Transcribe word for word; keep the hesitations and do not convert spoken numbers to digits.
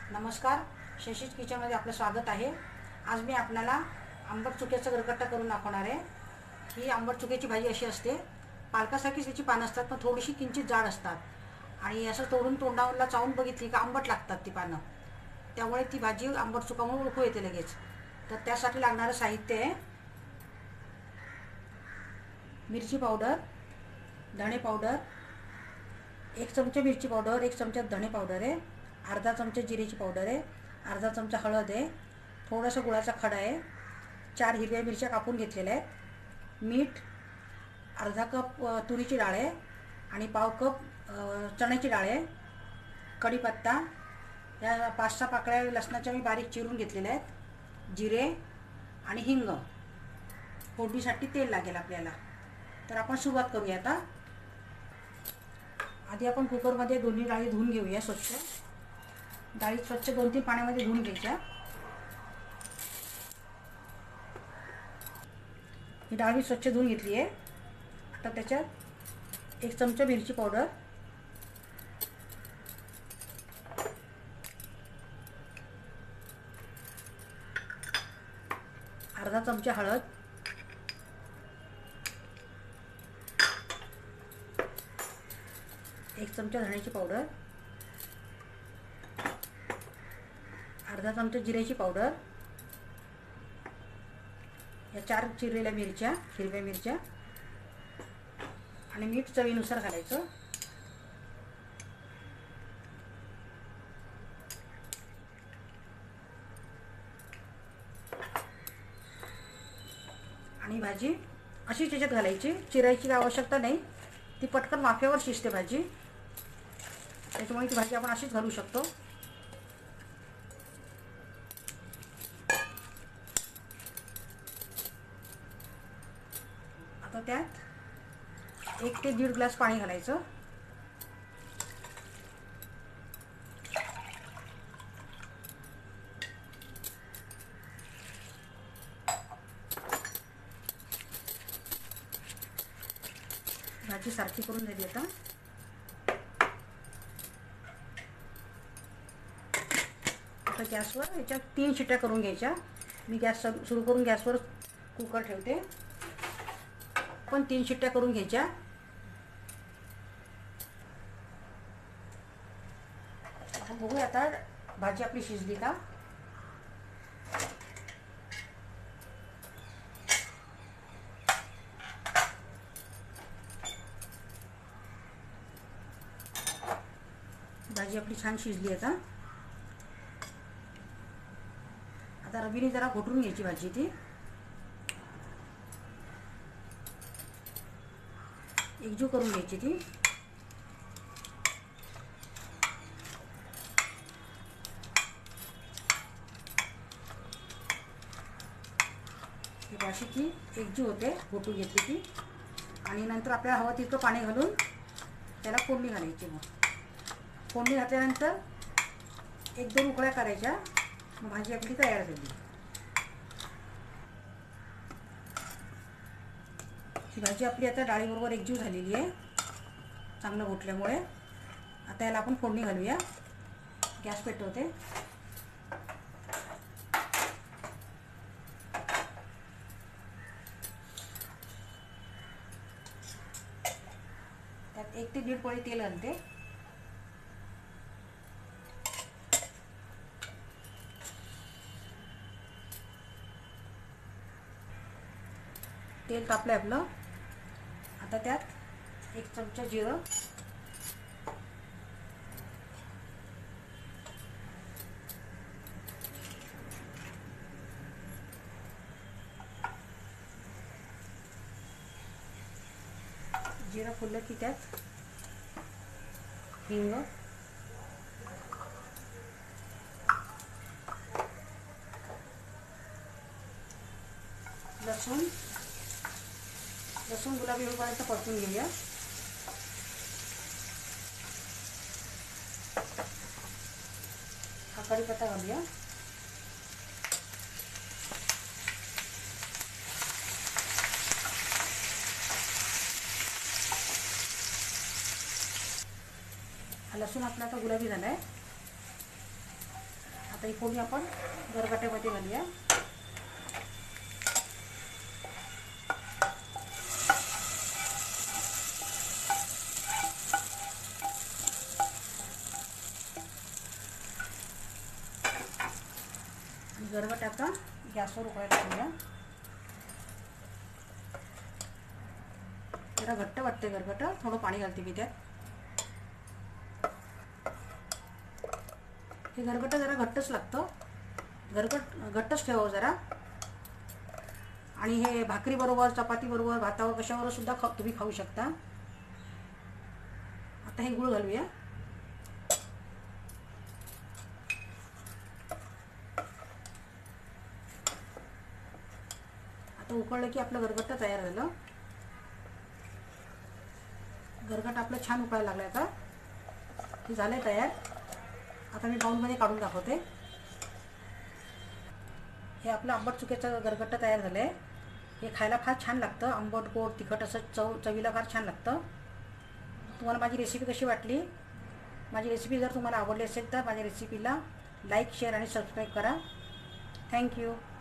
नमस्कार, शशीज किचनमध्ये आपलं स्वागत आहे। आज मी आपल्याला आंबट चुक्याचा गरगट्टा करून दाखवणार आहे। ही आंबट चुक्याची भाजी अशी असते, पालकासारखीच त्याची पानं असतात पण थोडीशी किंचित जाड असतात आणि असं तोडून तोंडावरला चावून बघितली का आंबट लागतात ती पानं, त्यामुळे ती भाजी आंबट चुका म्हणून ओळखू येते लगेच। तर त्यासाठी लागणारं साहित्य आहे मिरची पावडर, धणे पावडर, एक चमचा मिरची पावडर, एक चमचा धणे पावडर आहे, अर्धा चमचा जिरेची पावडर आहे, अर्धा चमचा हळद आहे, थोडासा गुळाचा खडा आहे, चार हिरव्या मिरच्या कापून घेतलेल्या आहेत, मीठ, अर्धा कप तुरीची डाळ आहे आणि पाव कप चण्याची डाळ आहे, कढीपत्ता, या पाच सहा पाकळ्या लसणाच्या मी बारीक चिरून घेतलेल्या आहेत, जिरे आणि हिंग, फोडणीसाठी तेल लागेल आपल्याला। तर आपण सुरुवात करूया। आता आधी आपण कुकरमध्ये दोन्ही डाळी धुवून घेऊया स्वच्छ। डाळी स्वच्छ दोन तीन पाण्यामध्ये धुवून घ्यायच्या। ही डाळ स्वच्छ धुवून घेतली आहे। आता त्याच्यात एक चमचा मिरची पावडर, अर्धा चमचा हळद, एक चमचा धण्याची पावडर, अर्धा चमचा जिऱ्याची पावडर, या चार चिरलेल्या मिरच्या, हिरव्या मिरच्या आणि मीठ चवीनुसार घालायचं। आणि भाजी अशीच याच्यात घालायची, चिरायची आवश्यकता नाही, ती पटकन वाफेवर शिजते भाजी, त्याच्यामुळे ती भाजी आपण अशीच घालू शकतो। आता त्यात एक ते दीड ग्लास पाणी घालायचं। भाजी सारखी करून झाली आता। आता गॅसवर याच्यात तीन शिट्ट्या करून घ्यायच्या। मी गॅस सुरू करून गॅसवर कुकर ठेवते, पण तीन शिट्ट्या करून घ्यायच्या। आपण बघूया आता भाजी आपली शिजली का। भाजी आपली छान शिजली आता। आता रवीने जरा घोटून घ्यायची भाजी, ती एकजीव करून घ्यायची ती। ही अशी ती एकजीव होते, घोटून घेतली ती, आणि नंतर आपल्याला हवं तितकं पाणी घालून त्याला फोडणी घालायची। मग फोडणी घातल्यानंतर एक दोन उकळ्या करायच्या, मग भाजी आपली तयार झाली। ही भाजी आपली आता डाळीबरोबर एकजीव झालेली आहे, चांगलं घोटल्यामुळे। आता याला आपण फोडणी घालूया। गॅस पेटवते। त्यात एक ते दीड पळी तेल घालते। तेल तापलं आपलं। आता त्यात एक चमचा जिरं, जिरं फुललं की त्यात हिंग, लसूण लसूण गुलाबी होईपर्यंत परतून घेऊया। हा कढीपत्ता घालूया। लसूण आपला आता गुलाबी झाला आहे। आता ही फोडणी आपण गरगट्यामध्ये घालूया. गरगटा आता गॅसवर उकळायला ठेवूया. जरा घट्ट वाटते गरगट, थोडं पाणी घालते मी त्यात. हे गरगट जरा घट्टच लागतं, गरगट घट्टच ठेवावं जरा. आणि हे भाकरीबरोबर, चपातीबरोबर, भातावर कशावर सुद्धा खा तुम्ही खाऊ शकता. आता हे गूळ घालूया. आता उकळलं की आपलं गरगट तयार झालं. गरगट आपलं छान उकळायला लागलं. आता हे झालं तयार. आता मी बाउलमध्ये काढून दाखवते. हे आपलं आंबट चुक्याचं गरगट तयार झालं आहे. हे खायला फार छान लागतं, आंबट गोड तिखट असं चव चवीला फार छान लागतं. तुम्हाला माझी रेसिपी कशी वाटली? माझी रेसिपी जर तुम्हाला आवडली असेल तर माझ्या रेसिपीला लाईक, शेअर आणि सबस्क्राईब करा. थँक्यू.